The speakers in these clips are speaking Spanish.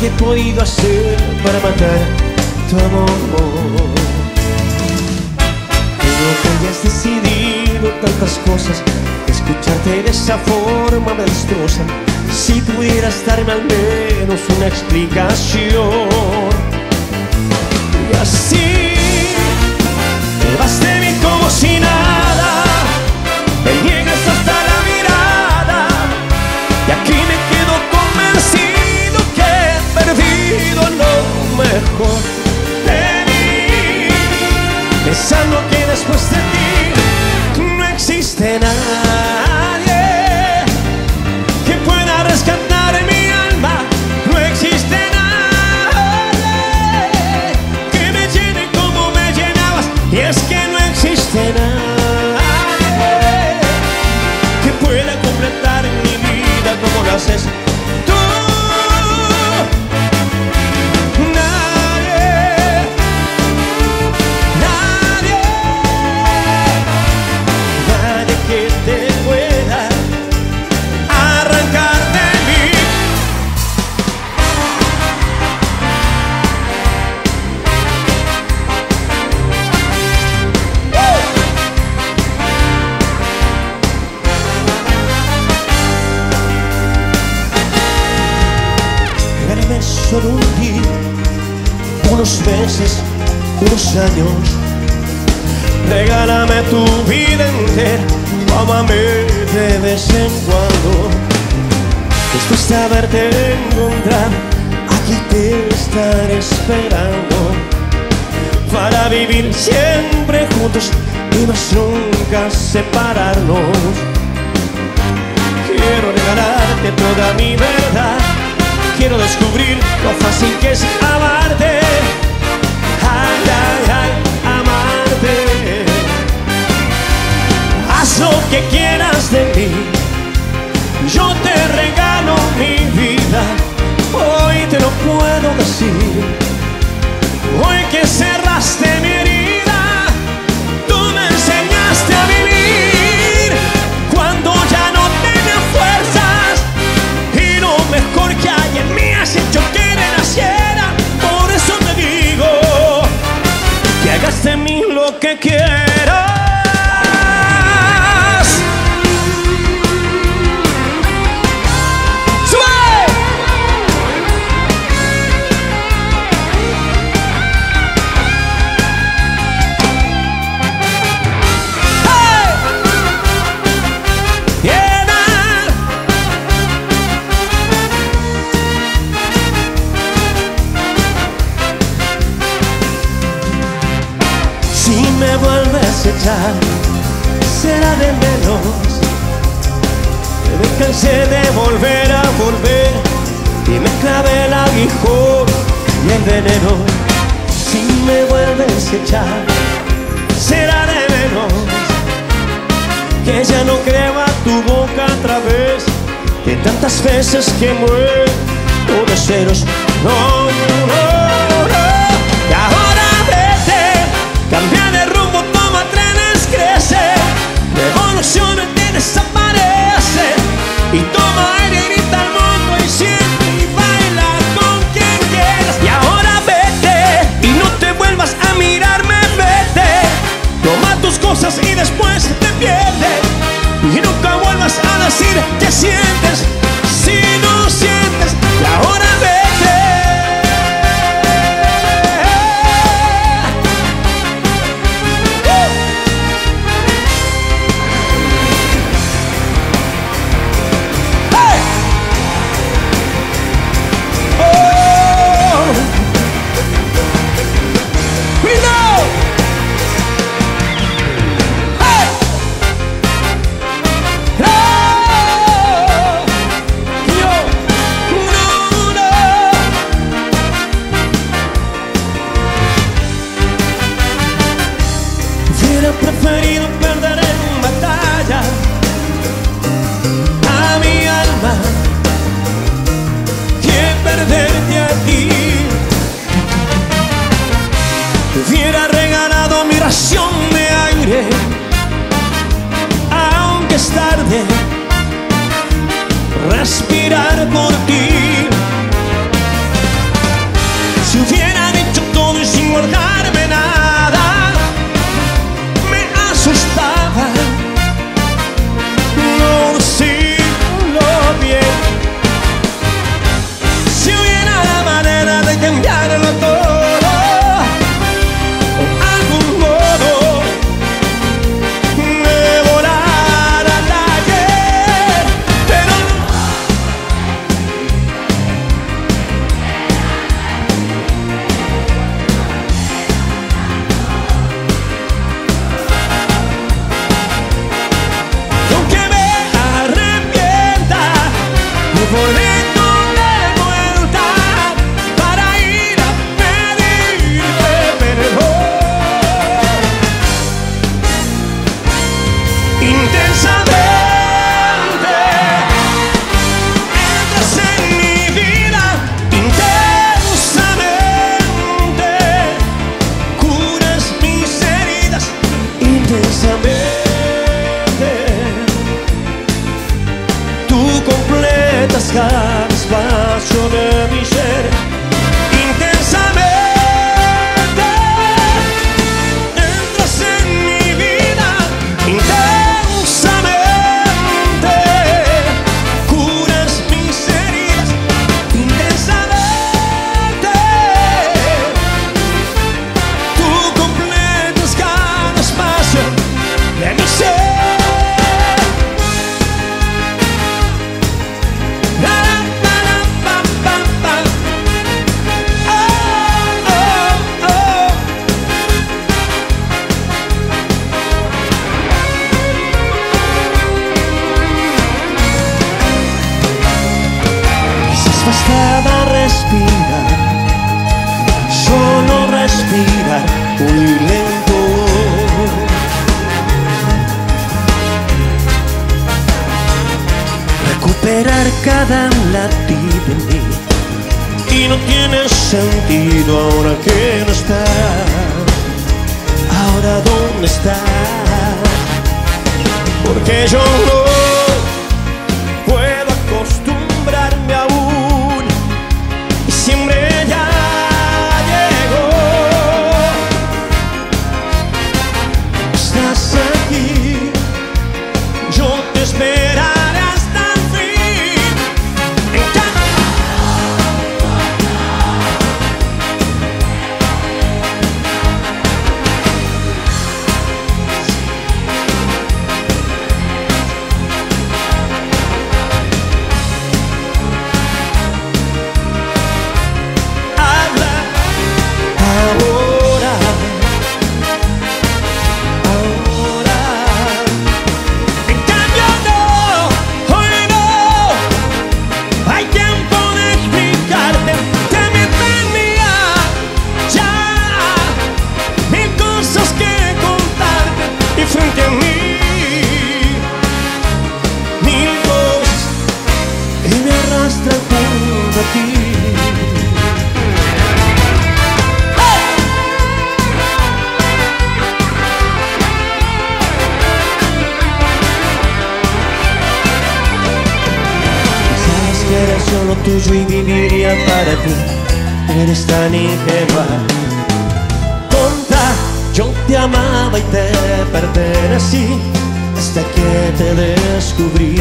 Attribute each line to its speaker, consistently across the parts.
Speaker 1: que he podido hacer para matar tu amor. Creo que hayas decidido tantas cosas, escucharte de esa forma me destroza. Si pudieras darme al menos una explicación. Y así te vas de mí como si nada, me niegas hasta la mirada, y aquí me quedo convencido que he perdido lo mejor de mí, pensando que después de ti no existe nadie que pueda rescatar mi alma. No existe nadie que me llene como me llenabas, y es que no existe nadie que pueda completar mi vida como lo haces tú. Nadie que te pueda arrancar de mí. Regálame solo un día, unos meses, unos años. Regálame tu vida entera, ámame de vez en cuando. Después de haberte encontrado, aquí te estaré esperando, para vivir siempre juntos y más nunca separarnos. Quiero regalarte toda mi verdad, quiero descubrir lo fácil que es amarte. Ay, ay, ay, amarte. Haz lo que quieras de mí, yo te regalo mi vida. Hoy te lo puedo decir, hoy que cerraste mi herida, tú me enseñaste a vivir cuando ya no tenía fuerzas, y lo mejor que hay en mí has hecho que renaciera. Por eso te digo que hagas de mí lo que quieras. Si me vuelves a echar, será de menos. Me cansé de volver a volver, y me clavé el aguijón y el veneno. Si me vuelves a echar, será de menos. Que ya no creo a tu boca otra vez, de tantas veces que muero de celos. No, no, no. Y ahora vete, cambia de rumbo, toma trenes, crece, evoluciona, te desaparece, y toma aire, grita al mundo y siente y baila con quien quieras. Y ahora vete, y no te vuelvas a mirarme, vete, toma tus cosas y después te pierdes, y nunca vuelvas a decir que sientes si no sientes. Y ahora vete. Preferido perder en batalla a mi alma que perderte a ti. Hubiera regalado mi ración de aire, aunque es tarde, respirar por ti. Si hubiera dicho todo y sin guardarme nada, me asustaba no decirlo bien. Si hubiera la manera de cambiarlo todo, o algún modo de volar al ayer, pero aunque me arrepienta, me volveré de vuelta para ir a pedirte perdón. Intensamente entras en mi vida, intensamente curas mis heridas, intensamente tú completas cada espacio de mi ser. Intensamente entras en mi vida, intensamente curas mis heridas, intensamente tú completas cada espacio de mi ser. Quizás bastaba respirar, solo respirar muy lento, recuperar cada latido en mí. Y no tiene sentido ahora que no estás. Ahora ¿dónde estás? Porque yo no puedo acostumbrarme aún, y siempre ya llegó. Estás aquí, yo te esperaré hasta el fin. Habla ahora, ahora. En cambio no, hoy no hay tiempo de explicarte que me tenía ya mil cosas que contarte, y frente a mí mil cosas y me arrastran junto a ti. Sabes que eres solo tuyo y viviría para ti. Eres tan ingenua, tonta. Yo te amaba y te pertenecí hasta que te descubrí.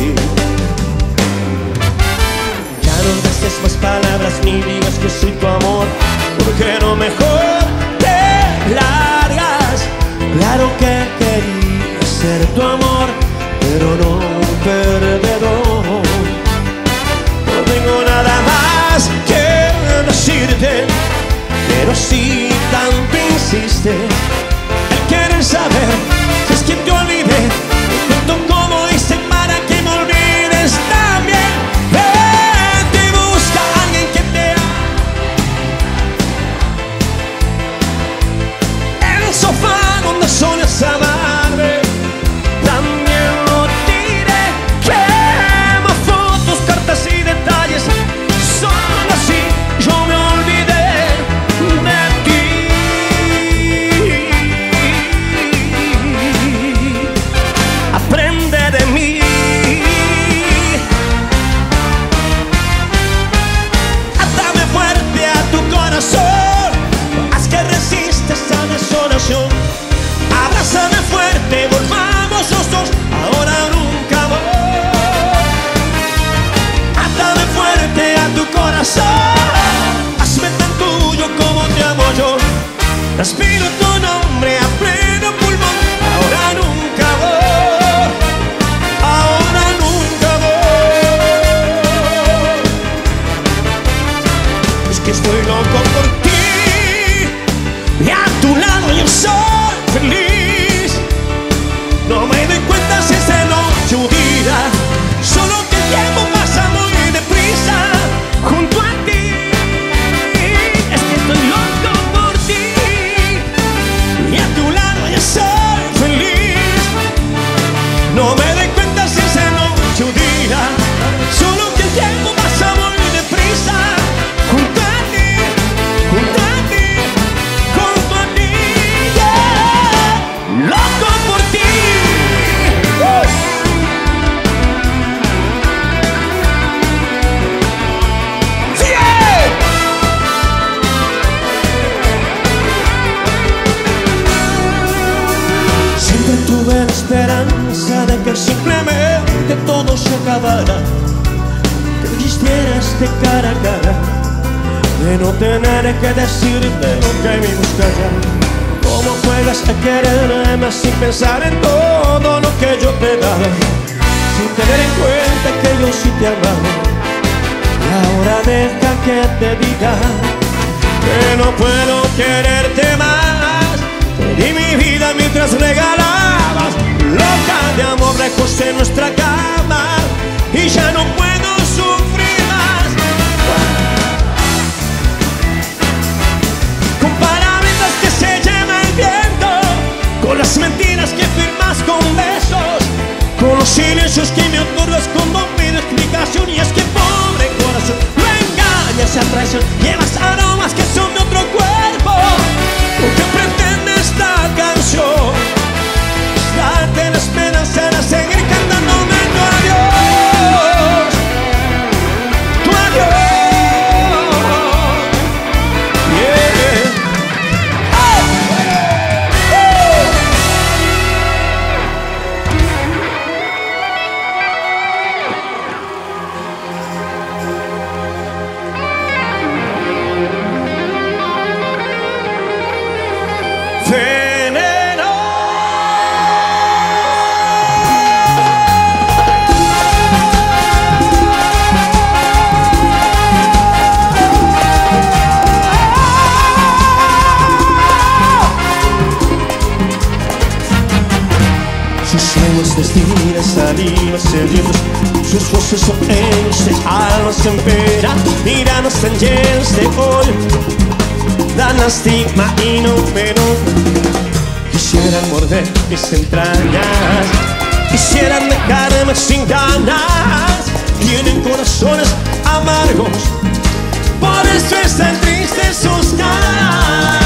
Speaker 1: Ya no gastes más palabras ni digas que soy tu amor, porque no mejor te largas. Claro que quería ser tu amor, pero no un perdedor. No tengo nada más que decirte, pero si tanto insistes en querer saber si es que te olvidé, te cuento como hice para que me olvides también. Vete y busca a alguien que te ame. El sofá donde sueñas amarme, también lo diré que respiro tu nombre a pleno pulmón. Ahora nunca voy, ahora nunca voy. Es que estoy loco por ti y a tu lado yo soy feliz. No me doy cuenta si es de noche o día, solo que el tiempo pasa muy deprisa junto a ti. Es que estoy loco por ti y a tu lado yo soy feliz. No me doy cuenta si es de noche o día, solo que el tiempo pasa muy deprisa junto a ti, junto a ti, junto a ti, yeah. Loco por ti. Siempre tuve la esperanza de que simplemente todo se acabara, que existieras de cara a cara, de no tener que decirte lo que vimos callar. Cómo juegas a quererme sin pensar en todo lo que yo te daba, sin tener en cuenta que yo sí te amaba. Y ahora deja que te diga que no puedo quererte más. Te di mi vida mientras regalabas loca de amor lejos en nuestra cama, y ya no puedo sufrir más. Con palabras que se lleva el viento, con las mentiras que firmas con besos, con los silencios que me otorgas como mi explicación. Y es que pobre corazón, no engañas a traición, llevas aromas que son de otro cuerpo. ¿Por qué pretende esta canción darte la esperanza de seguir cantándome tu adiós, tu adiós, yeah. Veneno. Sus sueños destinos, salidas sedientos, sus voces son ellos de almas en pena, miradas tan llenas de odio, dan lástima y no menos. Quisieran morder mis entrañas, quisieran dejarme sin ganas. Tienen corazones amargos, por eso están tristes sus caras.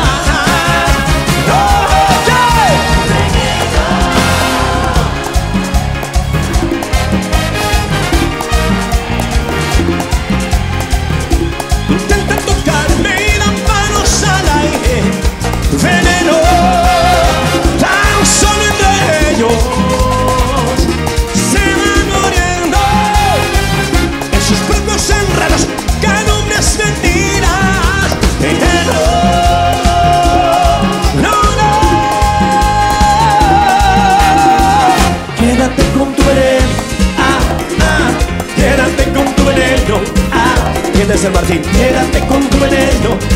Speaker 1: Intentan tocarme y dan manos al aire. Veneno, tan solo entre ellos se van muriendo en sus propios enredos, calumnias, mentiras. Veneno, no, no. Quédate con tu veneno, quédate con tu veneno, quédate San Martín, quédate con tu veneno.